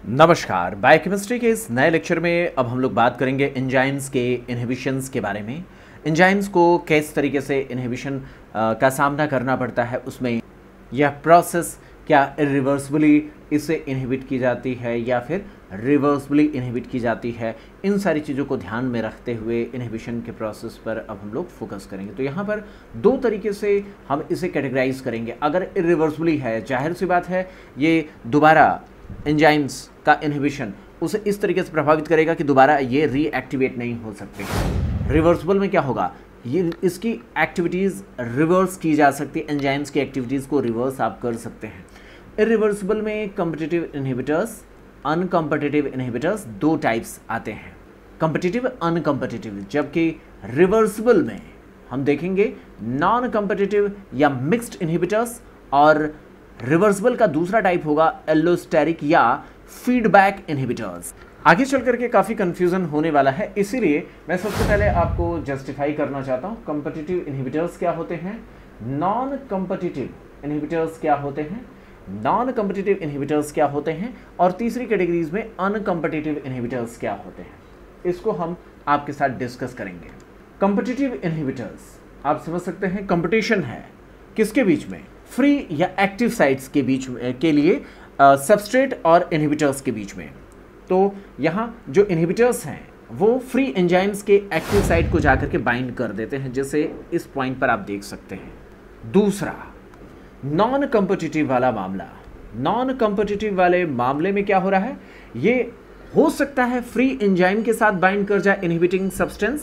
नमस्कार। बायोकेमिस्ट्री के इस नए लेक्चर में अब हम लोग बात करेंगे एंजाइम्स के इनहिबिशंस के बारे में। एंजाइम्स को किस तरीके से इनहिबिशन का सामना करना पड़ता है, उसमें यह प्रोसेस क्या इरिवर्सिबली इससे इनहिबिट की जाती है या फिर रिवर्सिबली इनहिबिट की जाती है, इन सारी चीज़ों को ध्यान में रखते हुए इनहिबिशन के प्रोसेस पर अब हम लोग फोकस करेंगे। तो यहाँ पर दो तरीके से हम इसे कैटेगराइज करेंगे। अगर इरिवर्सिबली है, जाहिर सी बात है ये दोबारा एंजाइम्स का इनहिबिशन उसे इस तरीके से प्रभावित करेगा कि दोबारा ये रीएक्टिवेट नहीं हो सकते। रिवर्सिबल में क्या होगा, ये इसकी एक्टिविटीज़ रिवर्स की जा सकती है, एंजाइम्स की एक्टिविटीज़ को रिवर्स आप कर सकते हैं। इरिवर्सिबल में कॉम्पिटिटिव इनहिबिटर्स, अनकॉम्पिटिटिव इनहिबिटर्स दो टाइप्स आते हैं, कॉम्पिटिटिव अनकॉम्पिटिटिव। जबकि रिवर्सिबल में हम देखेंगे नॉन कॉम्पिटिटिव या मिक्स्ड इनहिबिटर्स, और रिवर्सिबल का दूसरा टाइप होगा एलोस्टेरिक या फीडबैक इनहिबिटर्स। आगे चल करके काफ़ी कंफ्यूजन होने वाला है, इसीलिए मैं सबसे पहले आपको जस्टिफाई करना चाहता हूँ कॉम्पिटिटिव इनहिबिटर्स क्या होते हैं, नॉन कॉम्पिटिटिव इनहिबिटर्स क्या होते हैं, नॉन कॉम्पिटिटिव इनहिबिटर्स क्या होते हैं, और तीसरी कैटेगरीज में अनकॉम्पिटिटिव इनहिबिटर्स क्या होते हैं। इसको हम आपके साथ डिस्कस करेंगे। कॉम्पिटिटिव इनहिबिटर्स आप समझ सकते हैं कंपटीशन है किसके बीच में, फ्री या एक्टिव साइट्स के बीच में के लिए, सबस्ट्रेट और इनहिबिटर्स के बीच में। तो यहाँ जो इनहिबिटर्स हैं वो फ्री एंजाइम्स के एक्टिव साइट को जाकर के बाइंड कर देते हैं, जैसे इस पॉइंट पर आप देख सकते हैं। दूसरा नॉन कॉम्पिटिटिव वाला मामला, नॉन कॉम्पिटिटिव वाले मामले में क्या हो रहा है, ये हो सकता है फ्री एंजाइम के साथ बाइंड कर जाए इनहिबिटिंग सब्सटेंस,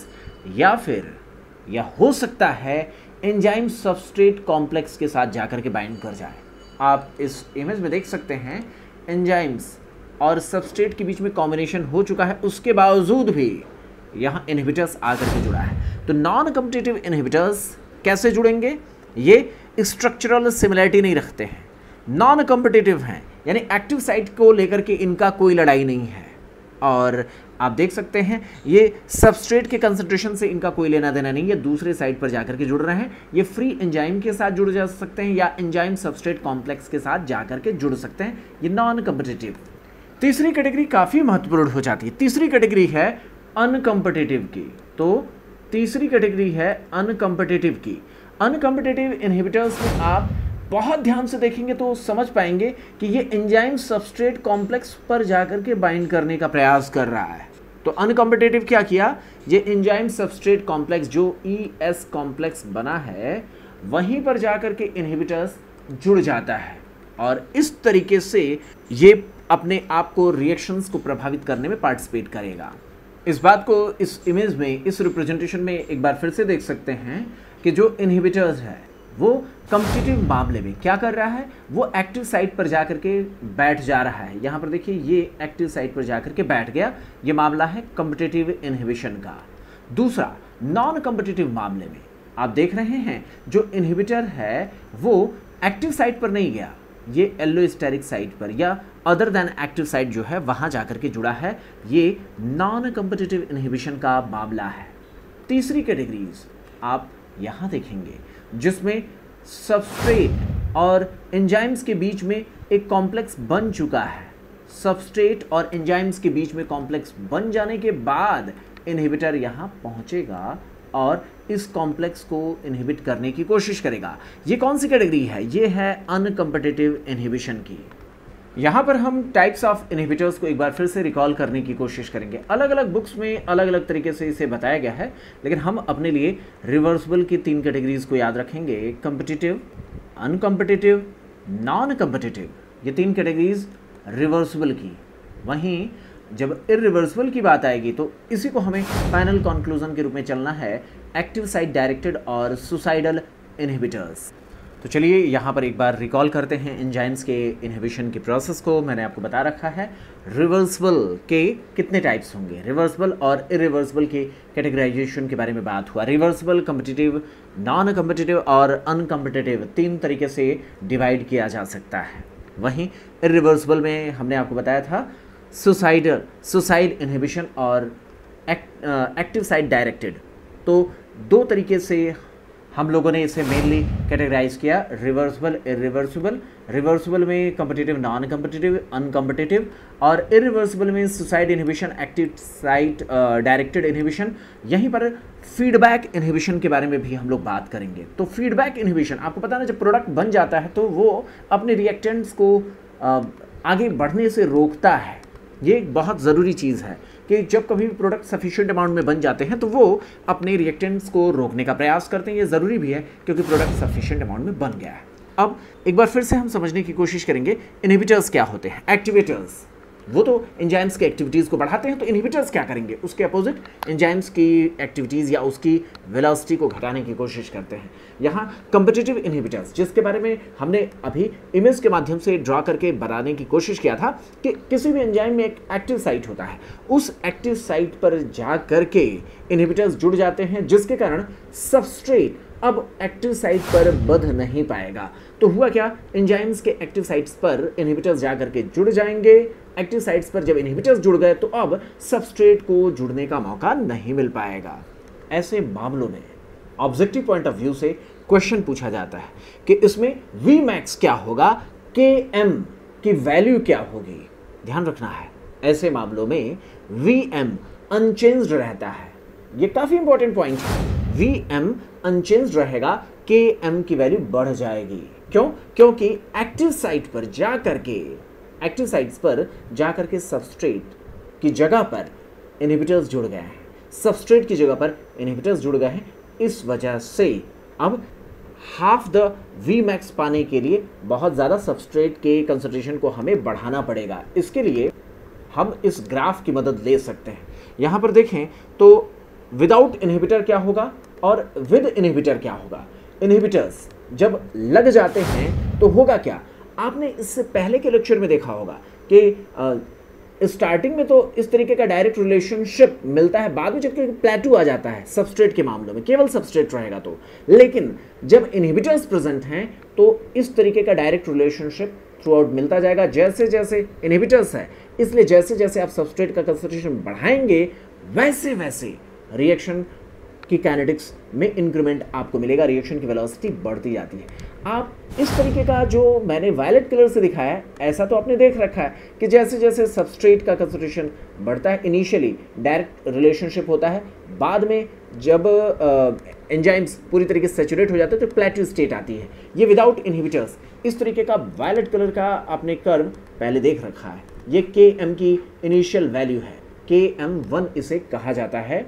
या हो सकता है एंजाइम सबस्ट्रेट कॉम्प्लेक्स के साथ जाकर के बाइंड कर जाए। आप इस इमेज में देख सकते हैं एंजाइम्स और सबस्ट्रेट के बीच में कॉम्बिनेशन हो चुका है, उसके बावजूद भी यहाँ इनहिबिटर्स आकर के जुड़ा है। तो नॉन कॉम्पिटिटिव इनहिबिटर्स कैसे जुड़ेंगे, ये स्ट्रक्चरल सिमिलरिटी नहीं रखते हैं, नॉन कॉम्पिटिटिव हैं, यानी एक्टिव साइट को लेकर के इनका कोई लड़ाई नहीं है, और आप देख सकते हैं ये सबस्ट्रेट के कंसंट्रेशन से इनका कोई लेना देना नहीं है, दूसरे साइड पर जाकर के जुड़ रहे हैं। ये फ्री एंजाइम के साथ जुड़ जा सकते हैं या एंजाइम सबस्ट्रेट कॉम्प्लेक्स के साथ जाकर के जुड़ सकते हैं, ये नॉन कॉम्पिटिटिव। तीसरी कैटेगरी काफ़ी महत्वपूर्ण हो जाती है, तीसरी कैटेगरी है अनकॉम्पिटिटिव की। तो तीसरी कैटेगरी है अनकॉम्पिटिटिव की। अनकॉम्पिटिटिव इनहिबिटर्स में आप बहुत ध्यान से देखेंगे तो समझ पाएंगे कि ये एंजाइम सबस्ट्रेट कॉम्प्लेक्स पर जाकर के बाइंड करने का प्रयास कर रहा है। तो अनकॉम्पिटिटिव क्या किया, ये एंजाइम सबस्ट्रेट कॉम्प्लेक्स जो ES कॉम्प्लेक्स बना है वहीं पर जाकर के इनहिबिटर्स जुड़ जाता है, और इस तरीके से ये अपने आप को रिएक्शंस को प्रभावित करने में पार्टिसिपेट करेगा। इस बात को इस इमेज में, इस रिप्रेजेंटेशन में एक बार फिर से देख सकते हैं कि जो इनहिबिटर्स है वो कॉम्पिटिटिव मामले में क्या कर रहा है, वो एक्टिव साइट पर जाकर के बैठ जा रहा है। यहाँ पर देखिए ये एक्टिव साइट पर जाकर के बैठ गया, ये मामला है कॉम्पिटिटिव इनहिबिशन का। दूसरा नॉन कॉम्पिटिटिव मामले में आप देख रहे हैं जो इनहिबिटर है वो एक्टिव साइट पर नहीं गया, ये एलोस्टेरिक साइट पर या अदर देन एक्टिव साइट जो है वहाँ जाकर के जुड़ा है, ये नॉन कॉम्पिटिटिव इनहिबिशन का मामला है। तीसरी कैटेगरीज आप यहाँ देखेंगे जिसमें सबस्ट्रेट और एंजाइम्स के बीच में एक कॉम्प्लेक्स बन चुका है। सबस्ट्रेट और एंजाइम्स के बीच में कॉम्प्लेक्स बन जाने के बाद इनहिबिटर यहाँ पहुँचेगा और इस कॉम्प्लेक्स को इनहिबिट करने की कोशिश करेगा। ये कौन सी कैटेगरी है, ये है अनकॉम्पिटिटिव इनहिबिशन की। यहाँ पर हम टाइप्स ऑफ इनहिबिटर्स को एक बार फिर से रिकॉल करने की कोशिश करेंगे। अलग अलग बुक्स में अलग अलग तरीके से इसे बताया गया है, लेकिन हम अपने लिए रिवर्सिबल की तीन कैटेगरीज को याद रखेंगे, कॉम्पिटिटिव, अनकॉम्पिटिटिव, नॉन कॉम्पिटिटिव, ये तीन कैटेगरीज रिवर्सिबल की। वहीं जब इरिवर्सिबल की बात आएगी तो इसी को हमें फाइनल कंक्लूजन के रूप में चलना है, एक्टिव साइट डायरेक्टेड और सुसाइडल इनहिबिटर्स। तो चलिए यहाँ पर एक बार रिकॉल करते हैं एंजाइम्स के इनहिबिशन के प्रोसेस को। मैंने आपको बता रखा है रिवर्सिबल के कितने टाइप्स होंगे, रिवर्सिबल और इरिवर्सिबल के कैटेगराइजेशन के बारे में बात हुआ। रिवर्सिबल, कॉम्पिटिटिव, नॉन कॉम्पिटिटिव और अनकॉम्पिटिटिव तीन तरीके से डिवाइड किया जा सकता है। वहीं इरिवर्सिबल में हमने आपको बताया था सुसाइड इनहिबिशन और एक्टिव साइट डायरेक्टेड। तो दो तरीके से हम लोगों ने इसे मेनली कैटेगराइज किया रिवर्सिबल, इरिवर्सिबल। रिवर्सिबल में कम्पिटिटिव, नॉन कम्पिटिटिव, अनकम्पिटिटिव, और इरिवर्सिबल में suicide inhibition, active site directed inhibition. यहीं पर फीडबैक इनहिबिशन के बारे में भी हम लोग बात करेंगे। तो फीडबैक इनहिबिशन, आपको पता है ना, जब प्रोडक्ट बन जाता है तो वो अपने रिएक्टेंट्स को आगे बढ़ने से रोकता है। ये एक बहुत ज़रूरी चीज़ है कि जब कभी भी प्रोडक्ट सफिशिएंट अमाउंट में बन जाते हैं तो वो अपने रिएक्टेंट्स को रोकने का प्रयास करते हैं। ये ज़रूरी भी है क्योंकि प्रोडक्ट सफिशिएंट अमाउंट में बन गया है। अब एक बार फिर से हम समझने की कोशिश करेंगे इनहिबिटर्स क्या होते हैं। एक्टिवेटर्स, वो तो एंजाइम्स की एक्टिविटीज़ को बढ़ाते हैं, तो इनहिबिटर्स क्या करेंगे, उसके अपोजिट एंजाइम्स की एक्टिविटीज़ या उसकी वेलोसिटी को घटाने की कोशिश करते हैं। यहाँ कम्पिटिटिव इनहिबिटर्स, जिसके बारे में हमने अभी इमेज के माध्यम से ड्रा करके बनाने की कोशिश किया था कि किसी भी एंजाइम में एक एक्टिव साइट होता है, उस एक्टिव साइट पर जा करके इनहिबिटर्स जुड़ जाते हैं, जिसके कारण सबस्ट्रेट अब एक्टिव साइट पर बंध नहीं पाएगा। तो हुआ क्या, एंजाइम्स के एक्टिव साइट्स पर इनहिबिटर्स जाकर के जुड़ जाएंगे। एक्टिव साइट्स पर जब इनहिबिटर्स जुड़ गए तो अब सबस्ट्रेट को जुड़ने का मौका नहीं मिल पाएगा। ऐसे मामलों में ऑब्जेक्टिव पॉइंट ऑफ व्यू से क्वेश्चन पूछा जाता है कि इसमें Vmax क्या होगा, Km की वैल्यू क्या होगी। ध्यान रखना है, ऐसे मामलों में Vm अनचेंज्ड रहता है। ये काफी इंपॉर्टेंट पॉइंट है। Vm अनचेंज्ड रहेगा, Km की वैल्यू बढ़ जाएगी। क्यों? क्योंकि एक्टिव साइट पर जाकर के सबस्ट्रेट की जगह पर इनहिबिटर्स जुड़ गए हैं। सबस्ट्रेट की जगह पर इनहिबिटर्स जुड़ गए हैं। इस वजह से अब हाफ द Vmax पाने के लिए बहुत ज़्यादा सबस्ट्रेट के कंसंट्रेशन को हमें बढ़ाना पड़ेगा। इसके लिए हम इस ग्राफ की मदद ले सकते हैं। यहाँ पर देखें तो विदाउट इनहिबिटर क्या होगा और विद इनहिबिटर क्या होगा। इनहिबिटर्स जब लग जाते हैं तो होगा क्या, आपने इससे पहले के लेक्चर में देखा होगा कि स्टार्टिंग में तो इस तरीके का डायरेक्ट रिलेशनशिप मिलता है, बाद में जब प्लेटू आ जाता है सबस्ट्रेट के मामलों में, केवल सबस्ट्रेट रहेगा तो। लेकिन जब इनहिबिटर्स प्रेजेंट हैं तो इस तरीके का डायरेक्ट रिलेशनशिप थ्रू आउट मिलता जाएगा जैसे जैसे इनहिबिटर्स है। इसलिए जैसे जैसे आप सबस्ट्रेट का कंसंट्रेशन बढ़ाएंगे वैसे वैसे रिएक्शन की काइनेटिक्स में इंक्रीमेंट आपको मिलेगा, रिएक्शन की वेलोसिटी बढ़ती जाती है। आप इस तरीके का जो मैंने वायलेट कलर से दिखाया है, ऐसा तो आपने देख रखा है कि जैसे जैसे सबस्ट्रेट का कंसंट्रेशन बढ़ता है, इनिशियली डायरेक्ट रिलेशनशिप होता है, बाद में जब एंजाइम्स पूरी तरीके से सैचुरेट हो जाते हैं तो प्लेटू स्टेट आती है। ये विदाउट इनहिबिटर्स इस तरीके का वायलेट कलर का आपने कर्व पहले देख रखा है। ये Km की इनिशियल वैल्यू है, Km1 इसे कहा जाता है।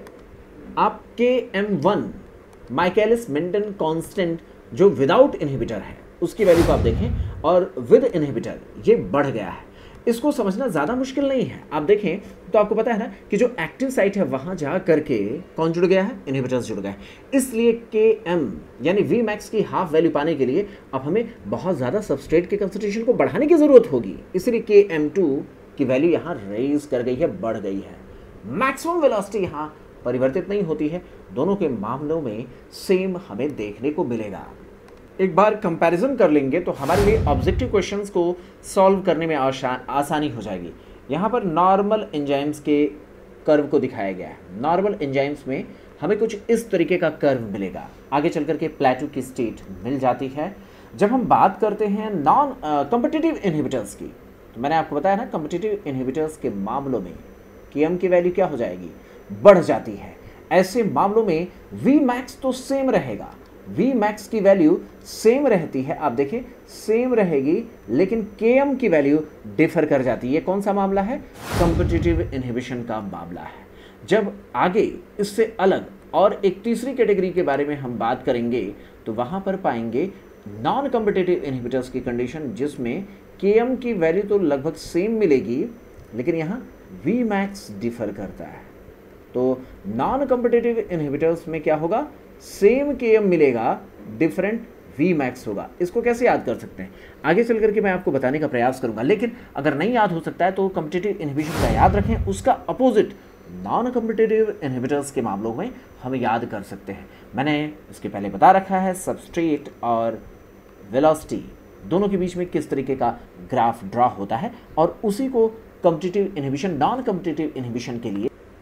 आप Km1 माइकलिस मेंटन कांस्टेंट जो विदाउट इनहिबिटर है उसकी वैल्यू को आप देखें और विद इनहिबिटर ये बढ़ गया है। इसको समझना ज़्यादा मुश्किल नहीं है। आप देखें तो आपको पता है ना कि जो एक्टिव साइट है वहाँ जा करके कौन जुड़ गया है, इनहिबिटर्स जुड़ गए। इसलिए Km यानी Vmax की हाफ वैल्यू पाने के लिए अब हमें बहुत ज़्यादा सबस्ट्रेट के कंसंट्रेशन को बढ़ाने की ज़रूरत होगी। इसलिए Km2 की वैल्यू यहाँ रेज कर गई है, बढ़ गई है। मैक्सिमम वेलोसिटी यहाँ परिवर्तित नहीं होती है। दोनों के मामलों में सेम हमें देखने को मिलेगा। एक बार कंपैरिजन कर लेंगे तो हमारे लिए ऑब्जेक्टिव क्वेश्चंस को सॉल्व करने में आसानी हो जाएगी। यहाँ पर नॉर्मल एंजाइम्स के कर्व को दिखाया गया है। नॉर्मल एंजाइम्स में हमें कुछ इस तरीके का कर्व मिलेगा, आगे चल करके प्लेटू की स्टेट मिल जाती है। जब हम बात करते हैं नॉन कम्पिटिटिव इनहिबिटर्स की, तो मैंने आपको बताया ना कम्पिटिटिव इनहिबिटर्स के मामलों में Km की वैल्यू क्या हो जाएगी, बढ़ जाती है। ऐसे मामलों में Vmax तो सेम रहेगा, Vmax की वैल्यू सेम रहती है, आप देखिए सेम रहेगी, लेकिन Km की वैल्यू डिफर कर जाती है। ये कौन सा मामला है, कम्पिटिटिव इनहिबिशन का मामला है। जब आगे इससे अलग और एक तीसरी कैटेगरी के बारे में हम बात करेंगे तो वहां पर पाएंगे नॉन कम्पिटिटिव इनहिबिटर्स की कंडीशन, जिसमें Km की वैल्यू तो लगभग सेम मिलेगी लेकिन यहाँ Vmax डिफर करता है। तो नॉन कम्पिटिटिव इनहिबिटर्स में क्या होगा, सेम Km मिलेगा, डिफरेंट Vmax होगा। इसको कैसे याद कर सकते हैं, आगे चल करके मैं आपको बताने का प्रयास करूंगा। लेकिन अगर नहीं याद हो सकता है तो कम्पिटिटिव इनहिबिशन का याद रखें, उसका अपोजिट नॉन कम्पिटिटिव इनहिबिटर्स के मामलों में हम याद कर सकते हैं। मैंने इसके पहले बता रखा है सबस्ट्रेट और वेलोसिटी दोनों के बीच में किस तरीके का ग्राफ ड्रा होता है, और उसी को competitive inhibition, non competitive inhibition के लिए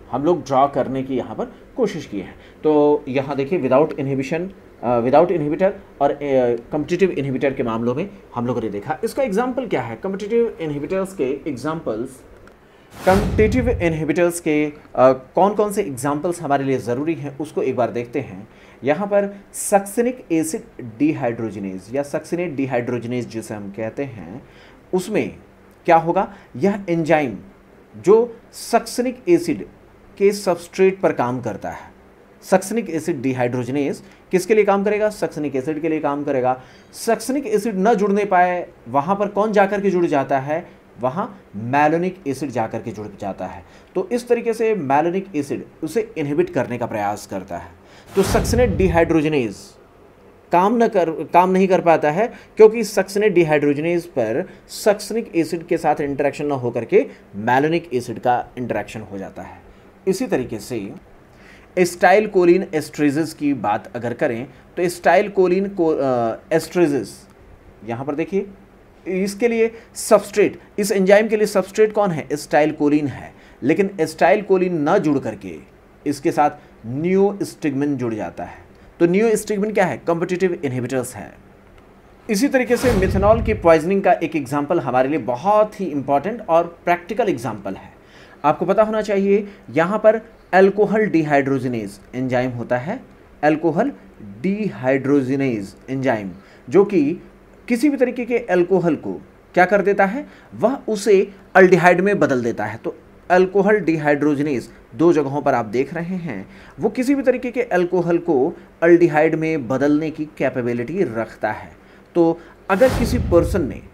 हम लोग ड्रॉ करने की यहाँ पर कोशिश की है। तो यहाँ देखिए विदाउट इनहिबिशन, विदाउट इनहिबिटर और कॉम्पिटिटिव इनहिबिटर के मामलों में हम लोगों ने देखा। इसका एग्जाम्पल क्या है? कॉम्पिटिटिव इनहिबिटर्स के एग्जाम्पल्स, कॉम्पिटिटिव इनहिबिटर्स के कौन कौन से एग्जाम्पल्स हमारे लिए ज़रूरी हैं उसको एक बार देखते हैं। यहाँ पर सक्सिनिक एसिड डिहाइड्रोजिनेज या सक्सिनेट डिहाइड्रोजिनेज जिसे हम कहते हैं, उसमें क्या होगा? यह एंजाइम जो सक्सिनिक एसिड के सबस्ट्रेट पर काम करता है, सक्सिनिक एसिड डिहाइड्रोजिनेज किसके लिए काम करेगा? सक्सिनिक एसिड के लिए काम करेगा। सक्सिनिक एसिड न जुड़ने पाए, वहाँ पर कौन जाकर के जुड़ जाता है? वहाँ मैलोनिक एसिड जाकर के जुड़ जाता है। तो इस तरीके से मैलोनिक एसिड उसे इनहिबिट करने का प्रयास करता है। तो सक्सिनेट डिहाइड्रोजिनेज काम नहीं कर पाता है क्योंकि सक्सिनेट डिहाइड्रोजिनेज पर सक्सिनिक एसिड के साथ इंटरेक्शन न होकर के मैलोनिक एसिड का इंटरेक्शन हो जाता है। इसी तरीके से एस्टाइल कोलिन एस्ट्रेजेस की बात अगर करें तो एस्टाइल कोलिन एस्ट्रेजेस, यहाँ पर देखिए इसके लिए सबस्ट्रेट, इस एंजाइम के लिए सबस्ट्रेट कौन है? एस्टाइल कोलिन है। लेकिन एस्टाइल कोलिन न जुड़ करके इसके साथ नियोस्टिग्मिन जुड़ जाता है। तो नियोस्टिग्मिन क्या है? कॉम्पिटिटिव इनहिबिटर्स है। इसी तरीके से मिथेनॉल की पॉइजनिंग का एक एग्जाम्पल हमारे लिए बहुत ही इंपॉर्टेंट और प्रैक्टिकल एग्जाम्पल है। आपको पता होना चाहिए, यहाँ पर अल्कोहल डिहाइड्रोजिनेज एंजाइम होता है, अल्कोहल डिहाइड्रोजिनेज एंजाइम, जो कि किसी भी तरीके के अल्कोहल को क्या कर देता है? वह उसे अल्डिहाइड में बदल देता है। तो अल्कोहल डिहाइड्रोजिनेज दो जगहों पर आप देख रहे हैं, वो किसी भी तरीके के अल्कोहल को अल्डिहाइड में बदलने की कैपेबिलिटी रखता है। तो अगर किसी पर्सन ने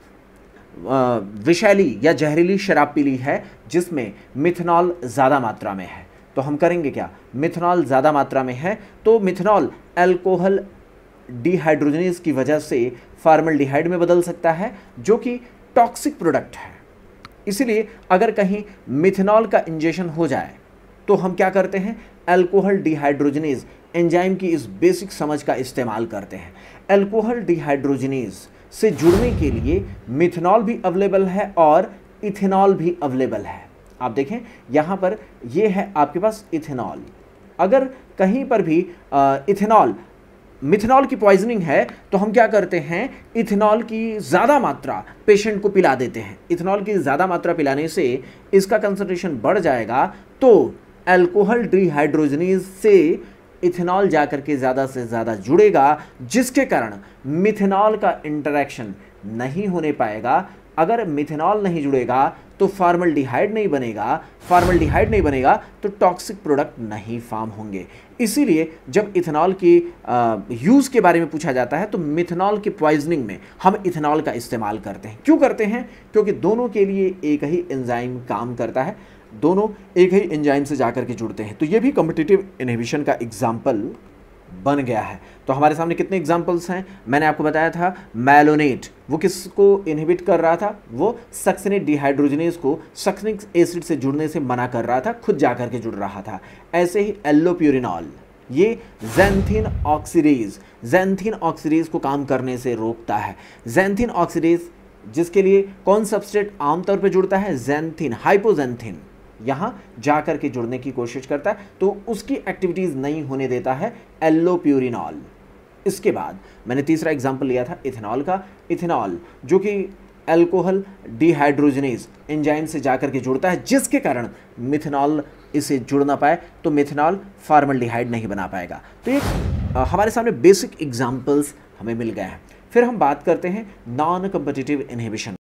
विषैली या जहरीली शराब पी ली है जिसमें मिथेनॉल ज़्यादा मात्रा में है, तो हम करेंगे क्या? मिथेनॉल ज़्यादा मात्रा में है तो मिथेनॉल अल्कोहल डिहाइड्रोजिनेज की वजह से फॉर्मल्डिहाइड में बदल सकता है, जो कि टॉक्सिक प्रोडक्ट है। इसलिए अगर कहीं मिथेनॉल का इंजेक्शन हो जाए तो हम क्या करते हैं? अल्कोहल डिहाइड्रोजिनेज एंजाइम की इस बेसिक समझ का इस्तेमाल करते हैं। अल्कोहल डिहाइड्रोजिनेज से जुड़ने के लिए मिथेनॉल भी अवेलेबल है और इथेनॉल भी अवेलेबल है। आप देखें यहाँ पर ये है आपके पास इथेनॉल। अगर कहीं पर भी मिथेनॉल की पॉइजनिंग है तो हम क्या करते हैं? इथेनॉल की ज़्यादा मात्रा पेशेंट को पिला देते हैं। इथेनॉल की ज़्यादा मात्रा पिलाने से इसका कंसंट्रेशन बढ़ जाएगा, तो अल्कोहल डिहाइड्रोजिनेज से इथेनॉल जाकर के ज़्यादा से ज़्यादा जुड़ेगा, जिसके कारण मिथेनॉल का इंटरेक्शन नहीं होने पाएगा। अगर मिथेनॉल नहीं जुड़ेगा तो फॉर्मल्डिहाइड नहीं बनेगा, फॉर्मल्डिहाइड नहीं बनेगा तो टॉक्सिक प्रोडक्ट नहीं फॉर्म होंगे। इसीलिए जब इथेनॉल की यूज़ के बारे में पूछा जाता है तो मिथेनॉल की पॉइजनिंग में हम इथेनॉल का इस्तेमाल करते हैं। क्यों करते हैं? क्योंकि दोनों के लिए एक ही एंजाइम काम करता है, दोनों एक ही एंजाइम से जाकर के जुड़ते हैं। तो ये भी कॉम्पिटिटिव इनहिबिशन का एग्जाम्पल बन गया है। तो हमारे सामने कितने एग्जाम्पल्स हैं? मैंने आपको बताया था मैलोनेट, वो किसको इनहिबिट कर रहा था? वो सक्सिनेट डिहाइड्रोजिनेज को सक्सिनिक एसिड से जुड़ने से मना कर रहा था, खुद जाकर के जुड़ रहा था। ऐसे ही एल्लोप्यूरिनॉल, ये ज़ैंथीन ऑक्सीडेज को काम करने से रोकता है। ज़ैंथीन ऑक्सीडेज जिसके लिए कौन सबस्ट्रेट आमतौर पर जुड़ता है? ज़ैंथीन, हाइपोज़ैंथीन यहाँ जाकर के जुड़ने की कोशिश करता है, तो उसकी एक्टिविटीज़ नहीं होने देता है एल्लोप्यूरिनॉल। इसके बाद मैंने तीसरा एग्जाम्पल लिया था इथेनॉल का। इथेनॉल जो कि अल्कोहल डिहाइड्रोजिनेज एंजाइम से जाकर के जुड़ता है, जिसके कारण मिथेनॉल इसे जुड़ ना पाए तो मिथेनॉल फॉर्मल्डिहाइड नहीं बना पाएगा। तो ये हमारे सामने बेसिक एग्जाम्पल्स हमें मिल गए हैं। फिर हम बात करते हैं नॉन कॉम्पिटिटिव इनहिबिशन।